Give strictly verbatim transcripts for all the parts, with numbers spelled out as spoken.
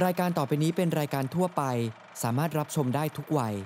รายการต่อไปนี้เป็นรายการทั่วไปสามารถรับชมได้ทุกวัย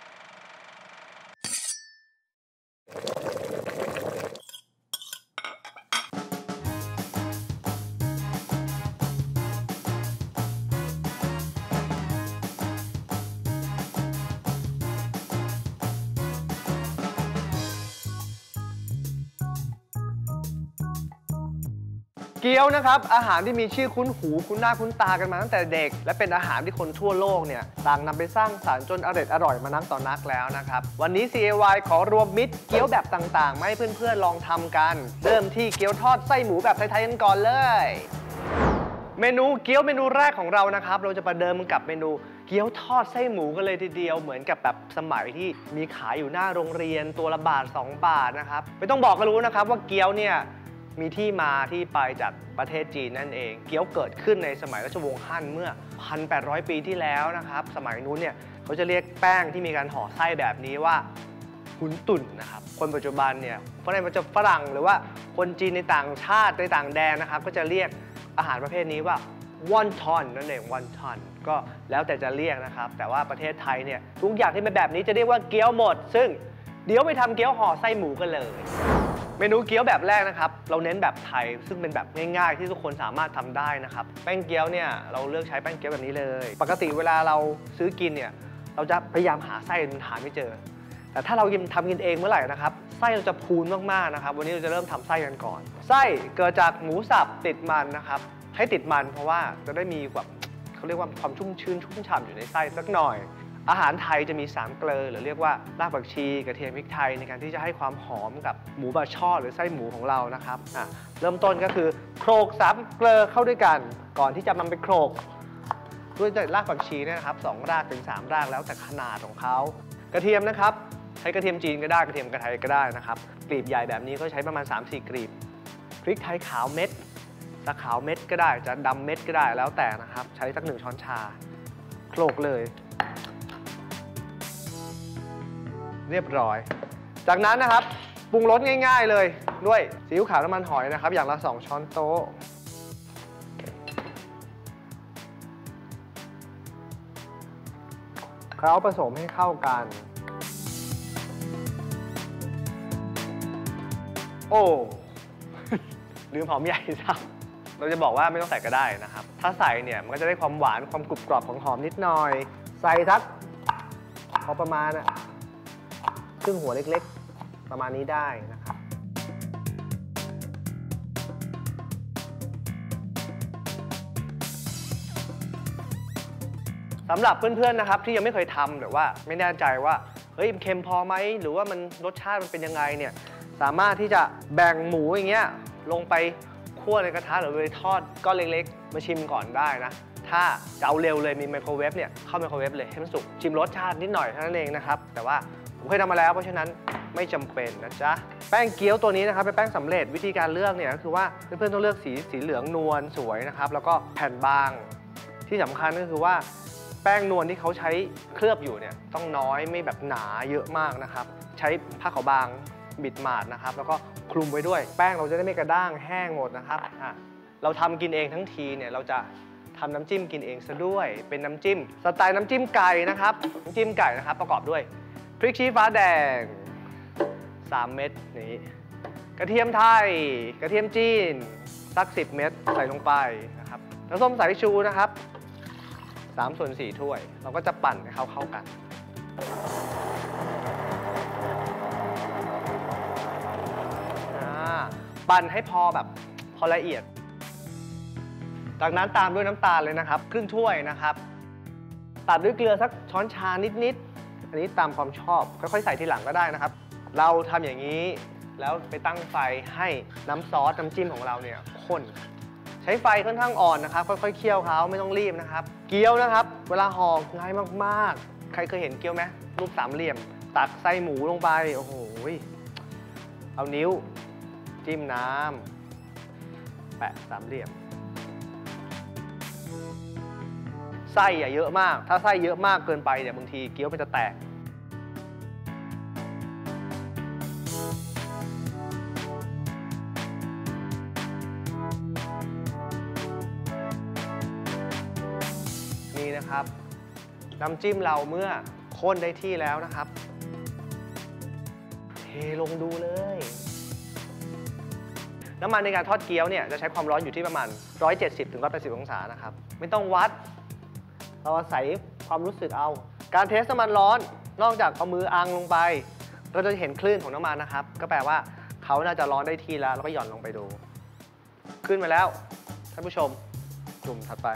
เกี๊ยวนะครับอาหารที่มีชื่อคุ้นหูคุ้นหน้าคุ้นตากันมาตั้งแต่เด็กและเป็นอาหารที่คนทั่วโลกเนี่ยต่างนำไปสร้างสรรค์จนอร่อยอร่อยมานักต่อนักแล้วนะครับวันนี้ ซี เอ วาย ขอรวมมิตรเกี๊ยวแบบต่างๆมาให้เพื่อนๆลองทำกันเริ่มที่เกี๊ยวทอดไส้หมูแบบไทยๆกันก่อนเลยเมนูเกี๊ยวเมนูแรกของเรานะครับเราจะประเดิมกับเมนูเกี๊ยวทอดไส้หมูกันเลยทีเดียวเหมือนกับแบบสมัยที่มีขายอยู่หน้าโรงเรียนตัวละบาทสองบาทนะครับไม่ต้องบอกก็รู้นะครับว่าเกี๊ยวเนี่ยมีที่มาที่ไปจากประเทศจีนนั่นเองเกี๊ยวเกิดขึ้นในสมัยรัชวงศ์ฮั่นเมื่อ หนึ่งพันแปดร้อย ปีที่แล้วนะครับสมัยนู้นเนี่ยเขาจะเรียกแป้งที่มีการห่อไส้แบบนี้ว่าหุนตุ่นนะครับคนปัจจุบันเนี่ยเพราะในมันจะฝรั่งหรือว่าคนจีนในต่างชาติในต่างแดนนะครับก็จะเรียกอาหารประเภทนี้ว่าวอนทอนนั่นเองวอนทอนก็แล้วแต่จะเรียกนะครับแต่ว่าประเทศไทยเนี่ยทุกอย่างที่เป็นแบบนี้จะเรียกว่าเกี๊ยวหมดซึ่งเดี๋ยวไปทำเกี๊ยวห่อไส้หมูกันเลยเมนูเกี๊ยวแบบแรกนะครับเราเน้นแบบไทยซึ่งเป็นแบบง่ายๆที่ทุกคนสามารถทำได้นะครับแป้งเกี๊ยวเนี่ยเราเลือกใช้แป้งเกี๊ยวแบบนี้เลยปกติเวลาเราซื้อกินเนี่ยเราจะพยายามหาไส้มันหาไม่เจอแต่ถ้าเราทำกินเองเมื่อไหร่นะครับไส้เราจะพูนมากๆนะครับวันนี้เราจะเริ่มทำไส้กันก่อนไส้เกิดจากหมูสับติดมันนะครับให้ติดมันเพราะว่าจะได้มีแบบเขาเรียกว่าความชุ่มชื้นชุ่มฉ่ำอยู่ในไส้สักหน่อยอาหารไทยจะมีสามเกลอหรือเรียกว่ารากผักชีกระเทียมพริกไทยในการที่จะให้ความหอมกับหมูบาช่อหรือไส้หมูของเรานะครับอ่ะเริ่มต้นก็คือโขลกสามเกลอเข้าด้วยกันก่อนที่จะนำไปโขลกด้วยรากผักชีเนี่ยนะครับสองรากถึงสามรากแล้วแต่ขนาดของเขากระเทียมนะครับใช้กระเทียมจีนก็ได้กระเทียมกระไทยก็ได้นะครับกลีบใหญ่แบบนี้ก็ใช้ประมาณ สามถึงสี่ กลีบพริกไทยขาวเม็ดจะขาวเม็ดก็ได้จะดำเม็ดก็ได้แล้วแต่นะครับใช้สักหนึ่งช้อนชาโขลกเลยเรียบร้อยจากนั้นนะครับปรุงรสง่ายๆเลยด้วยซีอิ๊วขาวน้ำมันหอยนะครับอย่างละสองช้อนโต๊ะเคล้าผสมให้เข้ากันโอ้ ลืมหอมใหญ่ครับเราจะบอกว่าไม่ต้องใส่ก็ได้นะครับถ้าใส่เนี่ยมันก็จะได้ความหวานความกรุบกรอบของหอมนิดหน่อยใส่ทักพอประมาณอะครึ่งหัวเล็กๆประมาณนี้ได้นะครับสำหรับเพื่อนๆนะครับที่ยังไม่เคยทำหรือว่าไม่แน่ใจว่าเฮ้ยเค็มพอไหมหรือว่ามันรสชาติมันเป็นยังไงเนี่ยสามารถที่จะแบ่งหมูอย่างเงี้ยลงไปคั่วในกระทะหรือไปทอดก้อนเล็กๆมาชิมก่อนได้นะถ้าจะเอาเร็วเลยมีไมโครเวฟเนี่ยเข้าไมโครเวฟเลยให้มันสุกชิมรสชาตินิดหน่อยเท่านั้นเองนะครับแต่ว่าผมเคยทำมาแล้วเพราะฉะนั้นไม่จำเป็นนะจ๊ะแป้งเกี๊ยวตัวนี้นะครับเป็นแป้งสำเร็จวิธีการเลือกเนี่ยก็คือว่าเพื่อนๆต้องเลือกสีสีเหลืองนวลสวยนะครับแล้วก็แผ่นบางที่สำคัญก็คือว่าแป้งนวลที่เขาใช้เคลือบอยู่เนี่ยต้องน้อยไม่แบบหนาเยอะมากนะครับใช้ผ้าขาวบางบิดหมาดนะครับแล้วก็คลุมไว้ด้วยแป้งเราจะได้ไม่กระด้างแห้งหมดนะครับอ่ะเราทำกินเองทั้งทีเนี่ยเราจะทำน้ำจิ้มกินเองซะด้วยเป็นน้ำจิ้มสไตล์น้ำจิ้มไก่นะครับน้ำจิ้มไก่นะครับประกอบด้วยพริกชี้ฟ้าแดงสามเม็ดนี้กระเทียมไทยกระเทียมจีนสักสิบเม็ดใส่ลงไปนะครับน้ำส้มสายชูนะครับสามส่วนสี่ถ้วยเราก็จะปั่นให้เข้าเข้ากันปั่นให้พอแบบพอละเอียดจากนั้นตามด้วยน้ำตาลเลยนะครับครึ่งถ้วยนะครับตัดด้วยเกลือสักช้อนชานิดๆอันนี้ตามความชอบค่อยๆใส่ทีหลังก็ได้นะครับเราทำอย่างนี้แล้วไปตั้งไฟให้น้ำซอสน้ำจิ้มของเราเนี่ยข้นใช้ไฟค่อนข้างอ่อนนะครับค่อยๆเคี่ยวเขาไม่ต้องรีบนะครับเกี๊ยวนะครับเวลาห่อง่ายมากๆใครเคยเห็นเกี๊ยวไหมรูปสามเหลี่ยมตักไส้หมูลงไปโอ้โหเอานิ้วจิ้มน้ำแปะสามเหลี่ยมไส้อย่าเยอะมากถ้าไส้เยอะมากเกินไปเนี่ยบางทีเกี๊ยวมันจะแตกนะครับ น้ำจิ้มเราเมื่อข้นได้ที่แล้วนะครับเทลงดูเลยน้ำมันในการทอดเกี๊ยวเนี่ยจะใช้ความร้อนอยู่ที่ประมาณ หนึ่งร้อยเจ็ดสิบถึงหนึ่งร้อยแปดสิบ องศานะครับไม่ต้องวัดเราอาศัยความรู้สึกเอาการเทสน้ำมันร้อนนอกจากเอามืออังลงไปเราจะเห็นคลื่นของน้ำมันนะครับก็แปลว่าเขาน่าจะร้อนได้ที่แล้วแล้วก็หย่อนลงไปดูขึ้นมาแล้วท่านผู้ชมจุ่มถัดไป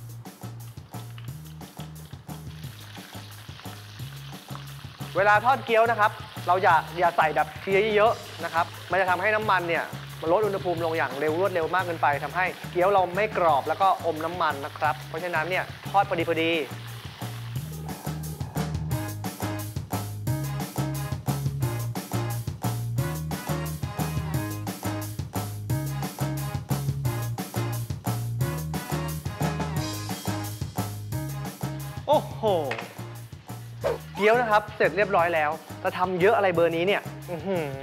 เวลาทอดเกี๊ยวนะครับเราอย่าอย่าใส่แบบเทีเยอะๆนะครับมันจะทำให้น้ำมันเนี่ยมันลดอุณหภูมิลงอย่างเร็วรวดเร็วมากเกินไปทำให้เกี๊ยวเราไม่กรอบแล้วก็อมน้ำมันนะครับเพราะฉะนั้นเนี่ยทอดพอดีพอดีโอ้โหเกี๊ยวนะครับเสร็จเรียบร้อยแล้วจะทำเยอะอะไรเบอร์นี้เนี่ยอื้อหือ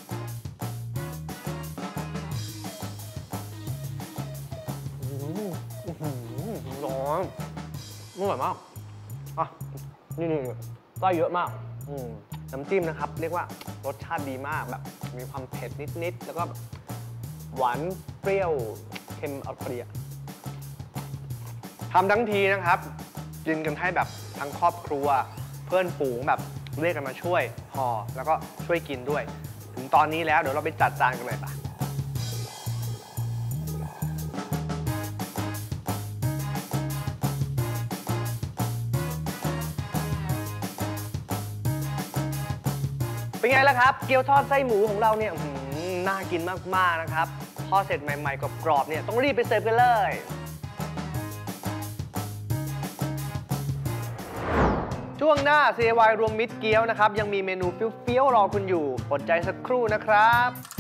ร้อนอร่อยมากอ่ะนี่นี่ไส้เยอะมากน้ำจิ้มนะครับเรียกว่ารสชาติดีมากแบบมีความเผ็ดนิดๆแล้วก็หวานเปรี้ยวเค็มเอาพอดีทำทั้งทีนะครับกินกันให้แบบทั้งครอบครัวเพื่อนฝูงแบบเรียกกันมาช่วยห่อแล้วก็ช่วยกินด้วยถึงตอนนี้แล้วเดี๋ยวเราไปจัดจานกันเลยป่ะเป็นไงล่ะครับเกี๊ยวทอดไส้หมูของเราเนี่ยน่ากินมากๆนะครับทอดเสร็จใหม่ๆกรอบๆเนี่ยต้องรีบไปเสิร์ฟกันเลยช่วงหน้า ซี เอ วาย รวมมิตรเกี๊ยวนะครับยังมีเมนูเฟี้ยวๆรอคุณอยู่อดใจสักครู่นะครับ